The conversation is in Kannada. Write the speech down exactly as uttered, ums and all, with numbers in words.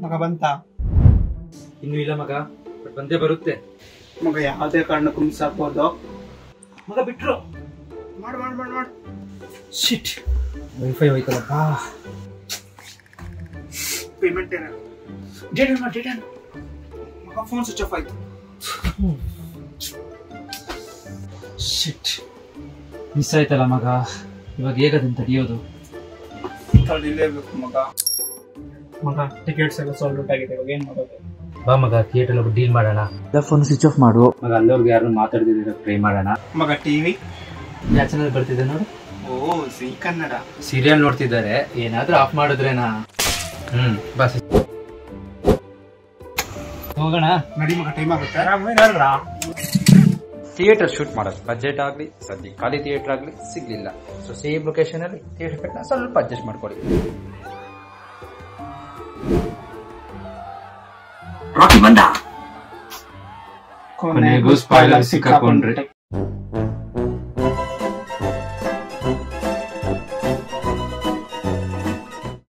ಮಗ ಬಂತ? ಇನ್ನೂ ಇಲ್ಲ ಮಗ, ಬಟ್ ಬಂದೇ ಬರುತ್ತೆ ಮಗ. ಯಾವುದೇ ಕಾರಣಕ್ಕೂ ಮಿಸ್ ಆಗ್ಬೋದು ಮಗ. ಬಿಟ್ರು ಮಾಡು ಮಾಡು ಮಾಡು ಮಾಡು. ಶಿಟ್, ವೈಫೈ ಹೋಯ್ತಲ್ಲಪ್ಪ. ಪೇಮೆಂಟ್ ಏನ ಡೇಟನ್ ಮಾಡಿ ಡೇಟನ್. ಮಗ ಫೋನ್ ಸ್ವಿಚ್ ಆಫ್ ಆಯ್ತು. ಶಿಟ್, ಮಿಸ್ ಆಯ್ತಲ್ಲ ಮಗ. ಇವಾಗ ಹೇಗದನ್ನು ತಡೆಯೋದು? ತಡಿಲೇಬೇಕು ಮಗ. ಮಗ ಟಿಕೆಟ್ಸ್ ಎಲ್ಲ ಸೋಲ್ಡ್ ಔಟ್ ಆಗಿದೆ, ಇವಾಗ ಏನ್ ಮಾಡೋದು? ಬಾ ಮಗ, ಥಿಯೇಟರ್ ಹೋಗಿ ಡೀಲ್ ಮಾಡೋಣ. ಫೋನ್ ಸ್ವಿಚ್ ಆಫ್ ಮಾಡು ಮಗ. ಅಲ್ಲವ್ರಿಗೆ ಯಾರನ್ನು ಮಾತಾಡ್ತಿದ್ದೀರ ಟ್ರೈ ಮಾಡೋಣ. ಮಗ ಟಿವಿ ಯಾವ ಚಾನಲ್ ಬರ್ತಿದೆ ನೋಡು. ಓ ಸಿ ಕನ್ನಡ ಸೀರಿಯಲ್ ನೋಡ್ತಿದ್ದಾರೆ. ಏನಾದ್ರೂ ಆಫ್ ಮಾಡಿದ್ರೇನಾ? ಹ್ಮ್ ಬಸ್ ಹೋಗೋಣ. ನಡಿ ಮಗ, ಟೈಮ್ ಆಗುತ್ತೆ. ಥಿಯೇಟರ್ ಶೂಟ್ ಮಾಡೋದು ಬಜೆಟ್ ಆಗಲಿ, ಸದ್ಯ ಖಾಲಿ ಥಿಯೇಟರ್ ಆಗಲಿ ಸಿಗ್ಲಿಲ್ಲ. ಸೊ ಸೇಮ್ ಲೊಕೇಶನ್ ಅಲ್ಲಿ ಥಿಯೇಟರ್ ಕಟ್ನ ಸ್ವಲ್ಪ ಅಡ್ಜಸ್ಟ್ ಮಾಡ್ಕೊಳ್ಳಿ. ರಾಕಿ ಬಂದ. ಕೊನೆಗೂ ಸ್ಪಾಯ್ಲರ್ ಸಿಕ್ಕಾಕೊಂಡ್ರಿ.